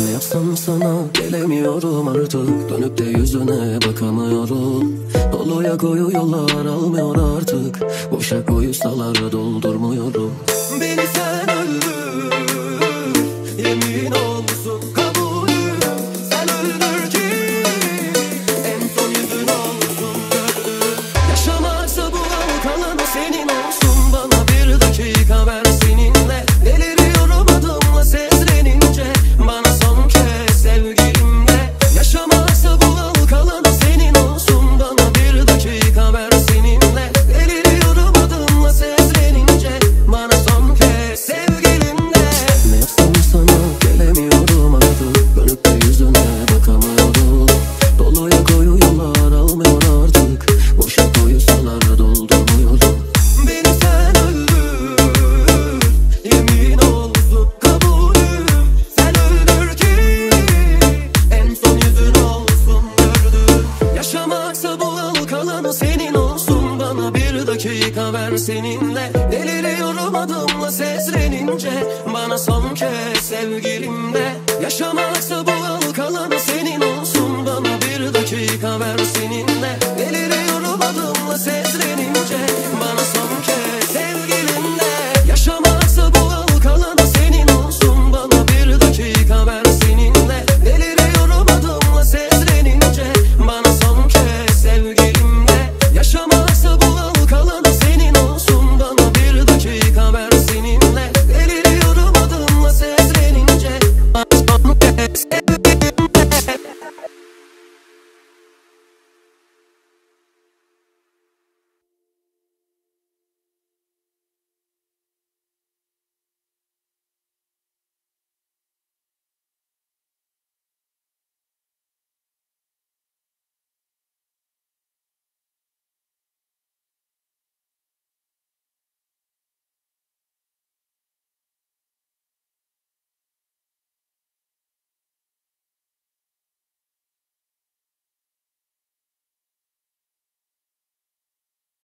Ne yapsam sana gelemiyorum artık. Dönüp de yüzüne bakamıyorum. Doluya koyu yollar almıyor artık. Boşa koysalar doldurmuyorum. Beni sen öldür, yemin olsun kabulüm. Sen öldür ki en son yüzün olsun gördüm. Yaşamaksa bu an kalan o senin olsun. Bana bir dakika ver seninle. Deliriyorum adımla seslenince. Bana son kez sevgilimle. Yaşamaksa bu an kalan o senin olsun. Bana bir dakika ver seninle. Deliriyorum adımla seslenince. Bana son kez sevgilimle. Ne yapsam sana gelemiyorum artık. Dönüp de yüzüne bakamıyorum. Doluya koyu yollar almıyor artık. Boşa koysalar doldurmuyorum. Beni sen öldür, yemin olsun kabulüm. Sen öldür ki en son yüzün olsun gördüm. Yaşamaksa bu al kalan o senin olsun. Bana bir dakika ver seninle. Deliriyorum adımla seslenince. Bana son kez sevgilimle. Yaşamaksa bu